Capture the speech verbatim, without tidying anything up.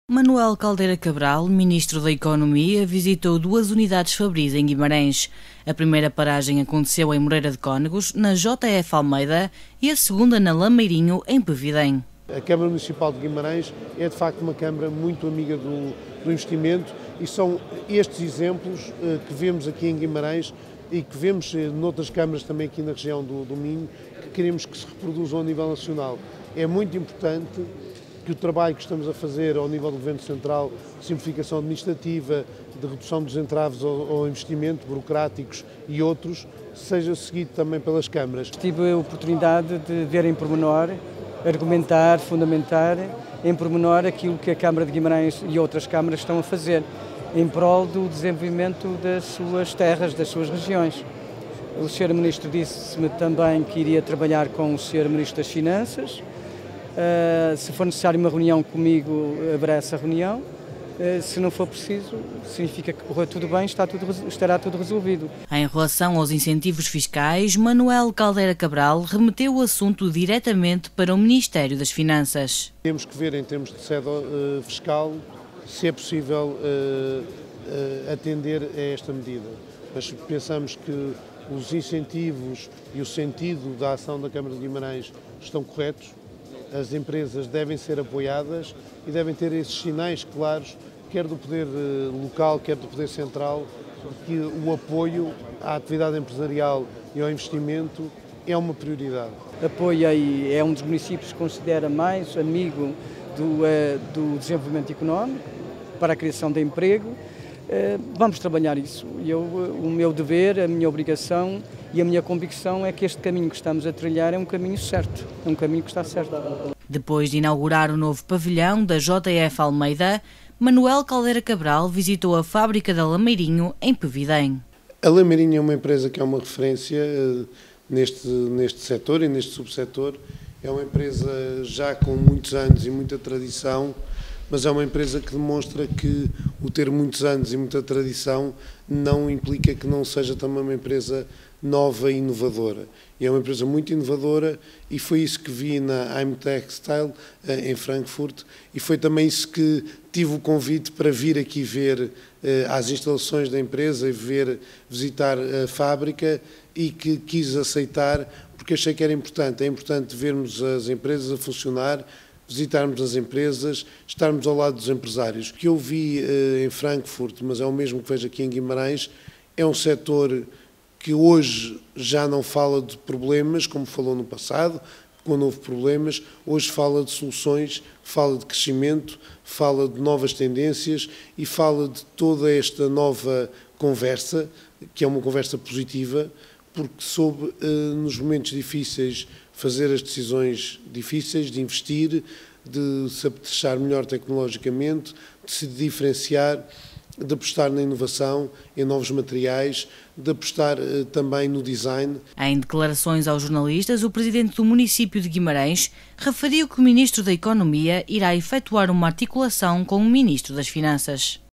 Manuel Caldeira Cabral, Ministro da Economia, visitou duas unidades Fabris em Guimarães. A primeira paragem aconteceu em Moreira de Cónegos, na J F Almeida, e a segunda na Lameirinho, em Pevidém. A Câmara Municipal de Guimarães é de facto uma Câmara muito amiga do, do investimento e são estes exemplos uh, que vemos aqui em Guimarães e que vemos uh, noutras câmaras também aqui na região do, do Minho, que queremos que se reproduzam a nível nacional. É muito importante que o trabalho que estamos a fazer ao nível do Governo Central, de simplificação administrativa, de redução dos entraves ao, ao investimento, burocráticos e outros, seja seguido também pelas câmaras. Tive a oportunidade de ver em pormenor, argumentar, fundamentar em pormenor aquilo que a Câmara de Guimarães e outras câmaras estão a fazer em prol do desenvolvimento das suas terras, das suas regiões. O senhor Ministro disse-me também que iria trabalhar com o senhor Ministro das Finanças. Uh, se for necessário uma reunião comigo, haverá essa reunião. Uh, se não for preciso, significa que correu tudo bem, está tudo, estará tudo resolvido. Em relação aos incentivos fiscais, Manuel Caldeira Cabral remeteu o assunto diretamente para o Ministério das Finanças. Temos que ver, em termos de sede uh, fiscal, se é possível uh, uh, atender a esta medida. Mas pensamos que os incentivos e o sentido da ação da Câmara de Guimarães estão corretos. As empresas devem ser apoiadas e devem ter esses sinais claros, quer do poder local, quer do poder central, que o apoio à atividade empresarial e ao investimento é uma prioridade. Apoia e é um dos municípios que considera mais amigo do, do desenvolvimento económico, para a criação de emprego. Vamos trabalhar isso. Eu, o meu dever, a minha obrigação e a minha convicção é que este caminho que estamos a trilhar é um caminho certo, é um caminho que está certo. Depois de inaugurar o novo pavilhão da J F Almeida, Manuel Caldeira Cabral visitou a fábrica da Lameirinho, em Pevidém. A Lameirinho é uma empresa que é uma referência uh, neste, neste setor e neste subsetor. É uma empresa já com muitos anos e muita tradição, mas é uma empresa que demonstra que o ter muitos anos e muita tradição não implica que não seja também uma empresa nova e inovadora. E é uma empresa muito inovadora e foi isso que vi na I'm Textile em Frankfurt e foi também isso que tive o convite para vir aqui ver as instalações da empresa e ver, visitar a fábrica e que quis aceitar porque achei que era importante. É importante vermos as empresas a funcionar, visitarmos as empresas, estarmos ao lado dos empresários. O que eu vi uh, em Frankfurt, mas é o mesmo que vejo aqui em Guimarães, é um setor que hoje já não fala de problemas, como falou no passado, quando houve problemas, hoje fala de soluções, fala de crescimento, fala de novas tendências e fala de toda esta nova conversa, que é uma conversa positiva, porque soube, uh, nos momentos difíceis, fazer as decisões difíceis de investir, de se apetrechar melhor tecnologicamente, de se diferenciar, de apostar na inovação, em novos materiais, de apostar uh, também no design. Em declarações aos jornalistas, o presidente do município de Guimarães referiu que o ministro da Economia irá efetuar uma articulação com o ministro das Finanças.